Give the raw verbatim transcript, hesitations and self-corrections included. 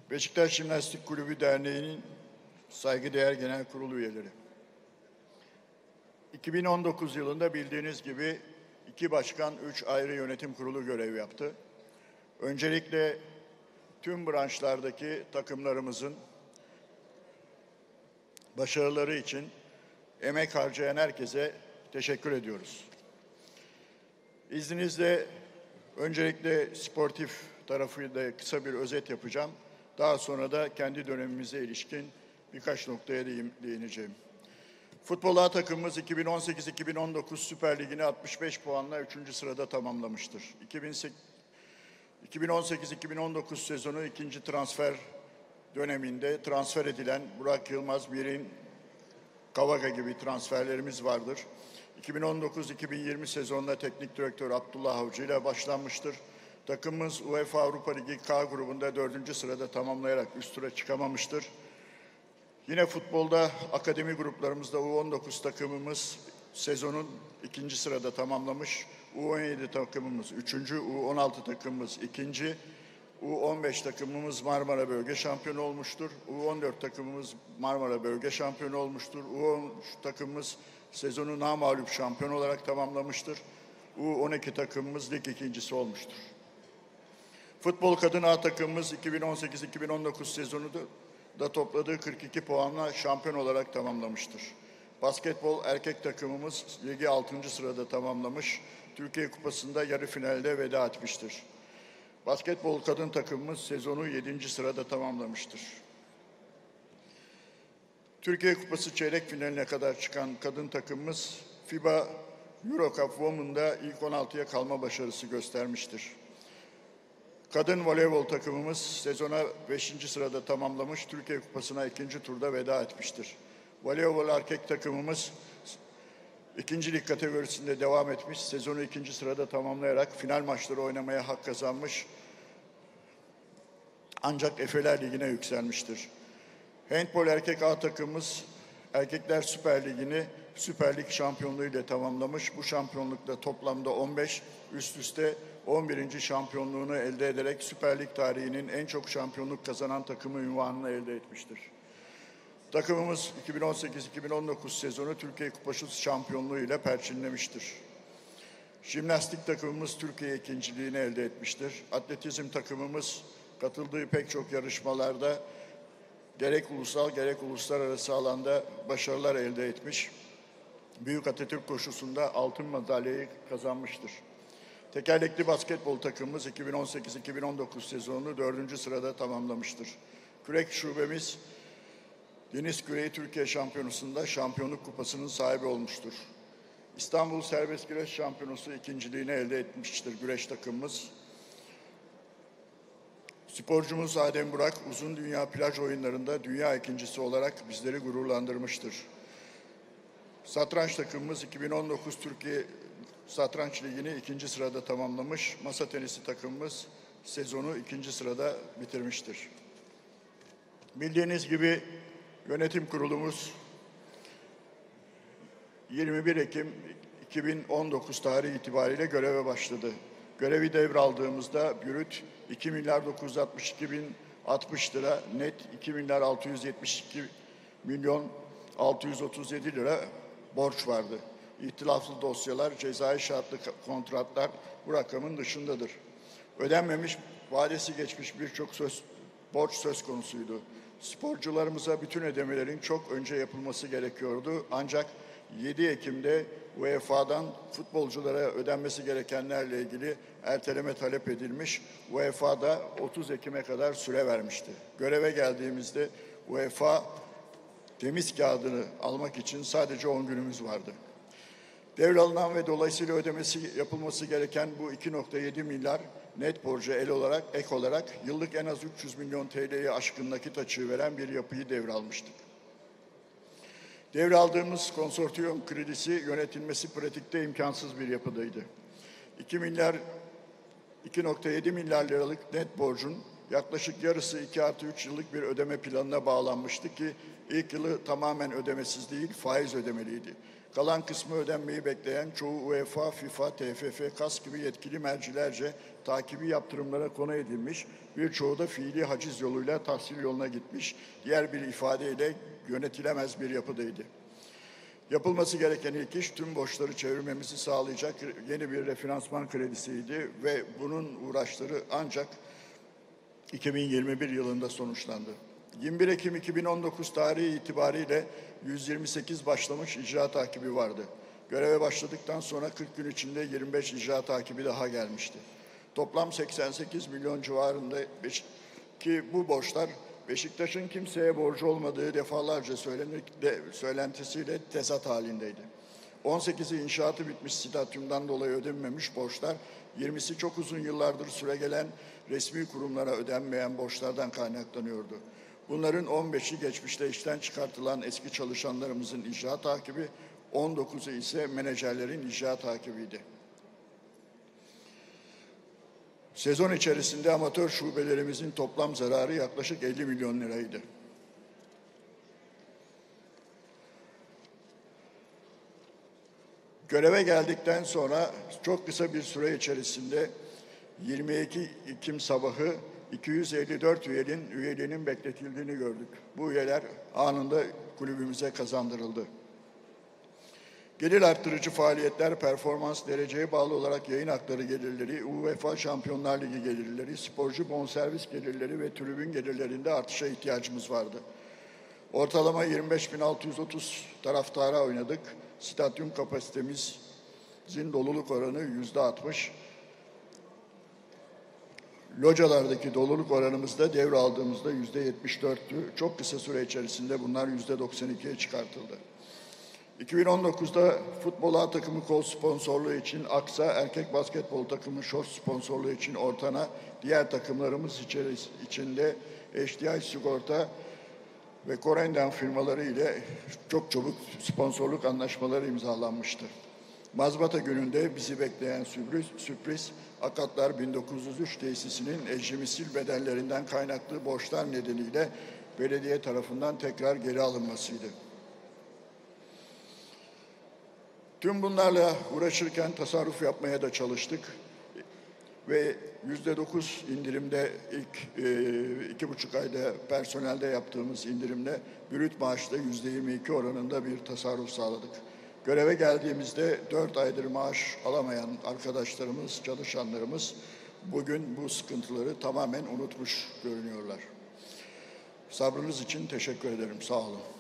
Beşiktaş Jimnastik Kulübü Derneği'nin saygıdeğer genel kurulu üyeleri. iki bin on dokuz yılında bildiğiniz gibi iki başkan, üç ayrı yönetim kurulu görev yaptı. Öncelikle tüm branşlardaki takımlarımızın başarıları için emek harcayan herkese teşekkür ediyoruz. İzninizle öncelikle sportif tarafıyla kısa bir özet yapacağım. Daha sonra da kendi dönemimize ilişkin birkaç noktaya değineceğim. Futbol A takımımız iki bin on sekiz iki bin on dokuz Süper Ligi'ni altmış beş puanla üçüncü sırada tamamlamıştır. iki bin on sekiz iki bin on dokuz sezonu ikinci transfer döneminde transfer edilen Burak Yılmaz, Mirin, Kavaga gibi transferlerimiz vardır. iki bin on dokuz iki bin yirmi sezonunda teknik direktör Abdullah Avcı ile başlanmıştır. Takımımız UEFA Avrupa Ligi K grubunda dördüncü sırada tamamlayarak üst tura çıkamamıştır. Yine futbolda akademi gruplarımızda U on dokuz takımımız sezonun ikinci sırada tamamlamış. U on yedi takımımız üçüncü, U on altı takımımız ikinci, U on beş takımımız Marmara Bölge Şampiyonu olmuştur. U on dört takımımız Marmara Bölge Şampiyonu olmuştur. U on üç takımımız sezonu namağlup şampiyon olarak tamamlamıştır. U on iki takımımız lig ikincisi olmuştur. Futbol Kadın A takımımız iki bin on sekiz iki bin on dokuz sezonu da da topladığı kırk iki puanla şampiyon olarak tamamlamıştır. Basketbol erkek takımımız ligi altıncı sırada tamamlamış, Türkiye Kupası'nda yarı finalde veda etmiştir. Basketbol kadın takımımız sezonu yedinci sırada tamamlamıştır. Türkiye Kupası çeyrek finaline kadar çıkan kadın takımımız FIBA Euro Cup Women'da ilk on altıya kalma başarısı göstermiştir. Kadın voleybol takımımız sezona beşinci sırada tamamlamış, Türkiye Kupası'na ikinci turda veda etmiştir. Voleybol erkek takımımız ikinci lig kategorisinde devam etmiş, sezonu ikinci sırada tamamlayarak final maçları oynamaya hak kazanmış, ancak Efeler Ligi'ne yükselmiştir. Handbol erkek A takımımız Erkekler Süper Ligi'ni Süper Lig şampiyonluğu ile tamamlamış. Bu şampiyonlukta toplamda on beş, üst üste on birinci şampiyonluğunu elde ederek Süper Lig tarihinin en çok şampiyonluk kazanan takımı unvanını elde etmiştir. Takımımız iki bin on sekiz iki bin on dokuz sezonu Türkiye Kupası şampiyonluğu ile perçinlemiştir. Jimnastik takımımız Türkiye ikinciliğini elde etmiştir. Atletizm takımımız katıldığı pek çok yarışmalarda gerek ulusal gerek uluslararası alanda başarılar elde etmiş. Büyük Atatürk koşusunda altın madalyayı kazanmıştır. Tekerlekli basketbol takımımız iki bin on sekiz iki bin on dokuz sezonunu dördüncü sırada tamamlamıştır. Kürek şubemiz Deniz Küreği Türkiye Şampiyonası'nda şampiyonluk kupasının sahibi olmuştur. İstanbul Serbest Güreş Şampiyonası ikinciliğini elde etmiştir güreş takımımız. Sporcumuz Adem Burak uzun dünya plaj oyunlarında dünya ikincisi olarak bizleri gururlandırmıştır. Satranç takımımız iki bin on dokuz Türkiye Satranç Ligi'ni ikinci sırada tamamlamış. Masa tenisi takımımız sezonu ikinci sırada bitirmiştir. Bildiğiniz gibi yönetim kurulumuz yirmi bir Ekim iki bin on dokuz tarihi itibariyle göreve başladı. Görevi devraldığımızda brüt iki milyar dokuz yüz altmış iki bin altmış lira, net iki milyar altı yüz yetmiş iki milyon altı yüz otuz yedi lira borç vardı. İhtilaflı dosyalar, cezai şartlı kontratlar bu rakamın dışındadır. Ödenmemiş, vadesi geçmiş birçok söz, borç söz konusuydu. Sporcularımıza bütün ödemelerin çok önce yapılması gerekiyordu. Ancak yedi Ekim'de UEFA'dan futbolculara ödenmesi gerekenlerle ilgili erteleme talep edilmiş. UEFA da otuz Ekim'e kadar süre vermişti. Göreve geldiğimizde UEFA temiz kağıdını almak için sadece on günümüz vardı. Devralınan ve dolayısıyla ödemesi yapılması gereken bu iki nokta yedi milyar net borcu el olarak, ek olarak yıllık en az üç yüz milyon T L'yi aşkın nakit açığı veren bir yapıyı devralmıştık. Devraldığımız konsortiyum kredisi yönetilmesi pratikte imkansız bir yapıdaydı. iki milyar, iki nokta yedi milyar liralık net borcun yaklaşık yarısı iki artı üç yıllık bir ödeme planına bağlanmıştı ki ilk yılı tamamen ödemesiz değil, faiz ödemeliydi. Kalan kısmı ödenmeyi bekleyen çoğu UEFA, FIFA, T F F, K A S gibi yetkili mercilerce takibi yaptırımlara konu edilmiş, birçoğu da fiili haciz yoluyla tahsil yoluna gitmiş, diğer bir ifadeyle yönetilemez bir yapıdaydı. Yapılması gereken ilk iş tüm borçları çevirmemizi sağlayacak yeni bir refinansman kredisiydi ve bunun uğraşları ancak iki bin yirmi bir yılında sonuçlandı. yirmi bir Ekim iki bin on dokuz tarihi itibariyle yüz yirmi sekiz başlamış icra takibi vardı. Göreve başladıktan sonra kırk gün içinde yirmi beş icra takibi daha gelmişti. Toplam seksen sekiz milyon civarında ki bu borçlar Beşiktaş'ın kimseye borcu olmadığı defalarca söylenir, de, söylentisiyle tezat halindeydi. on sekizi inşaatı bitmiş stadyumdan dolayı ödenmemiş borçlar, yirmisi çok uzun yıllardır süregelen resmi kurumlara ödenmeyen borçlardan kaynaklanıyordu. Bunların on beşi geçmişte işten çıkartılan eski çalışanlarımızın icra takibi, on dokuzu ise menajerlerin icra takibiydi. Sezon içerisinde amatör şubelerimizin toplam zararı yaklaşık elli milyon liraydı. Göreve geldikten sonra çok kısa bir süre içerisinde yirmi iki Ekim sabahı iki yüz elli dört üyenin üyeliğinin bekletildiğini gördük. Bu üyeler anında kulübümüze kazandırıldı. Gelir arttırıcı faaliyetler, performans dereceye bağlı olarak yayın hakları gelirleri, UEFA Şampiyonlar Ligi gelirleri, sporcu bonservis gelirleri ve tribün gelirlerinde artışa ihtiyacımız vardı. Ortalama yirmi beş bin altı yüz otuz taraftara oynadık. Stadyum kapasitemizin doluluk oranı yüzde altmış. Localardaki doluluk oranımızda devraldığımızda yüzde yetmiş dörttü. Çok kısa süre içerisinde bunlar yüzde doksan ikiye çıkartıldı. iki bin on dokuzda futbol A takımı kol sponsorluğu için Aksa, erkek basketbol takımı şort sponsorluğu için Ortana, diğer takımlarımız içinde H D I Sigorta ve Corendon firmaları ile çok çabuk sponsorluk anlaşmaları imzalanmıştı. Mazbata gününde bizi bekleyen sürpriz, sürpriz Akatlar bin dokuz yüz üç tesisinin ecimisil bedellerinden kaynaklı borçlar nedeniyle belediye tarafından tekrar geri alınmasıydı. Tüm bunlarla uğraşırken tasarruf yapmaya da çalıştık ve yüzde dokuz indirimde ilk e, iki buçuk ayda personelde yaptığımız indirimle brüt maaşta yüzde yirmi iki oranında bir tasarruf sağladık. Göreve geldiğimizde dört aydır maaş alamayan arkadaşlarımız, çalışanlarımız bugün bu sıkıntıları tamamen unutmuş görünüyorlar. Sabrınız için teşekkür ederim. Sağ olun.